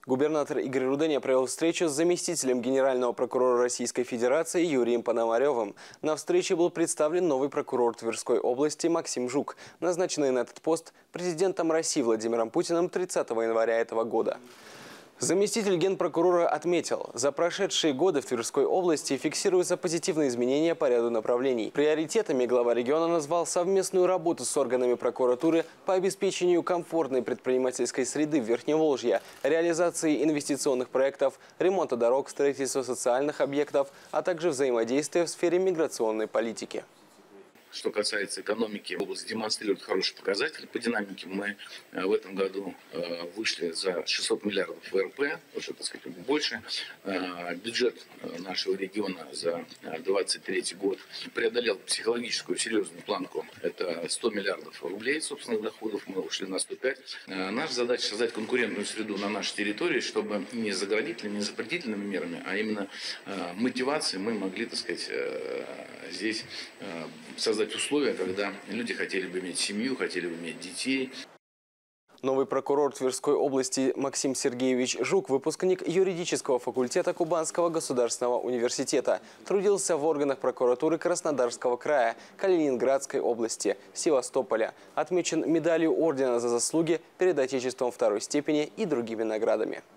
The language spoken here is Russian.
Губернатор Игорь Руденя провел встречу с заместителем генерального прокурора Российской Федерации Юрием Пономаревым. На встрече был представлен новый прокурор Тверской области Максим Жук, назначенный на этот пост президентом России Владимиром Путиным 30 января этого года. Заместитель генпрокурора отметил, за прошедшие годы в Тверской области фиксируются позитивные изменения по ряду направлений. Приоритетами глава региона назвал совместную работу с органами прокуратуры по обеспечению комфортной предпринимательской среды в Верхневолжье, реализации инвестиционных проектов, ремонта дорог, строительства социальных объектов, а также взаимодействия в сфере миграционной политики. Что касается экономики, область демонстрирует хороший показатель. По динамике мы в этом году вышли за 600 миллиардов ВРП, уже, так сказать, больше. Бюджет нашего региона за 2023 год преодолел психологическую серьезную планку. Это 100 миллиардов рублей собственных доходов, мы ушли на 105. Наша задача создать конкурентную среду на нашей территории, чтобы не заградительными, не запретительными мерами, а именно мотивацией мы могли, так сказать, здесь создать условия, когда люди хотели бы иметь семью, хотели бы иметь детей. Новый прокурор Тверской области Максим Сергеевич Жук, выпускник юридического факультета Кубанского государственного университета, трудился в органах прокуратуры Краснодарского края, Калининградской области, Севастополя. Отмечен медалью ордена за заслуги перед Отечеством второй степени и другими наградами.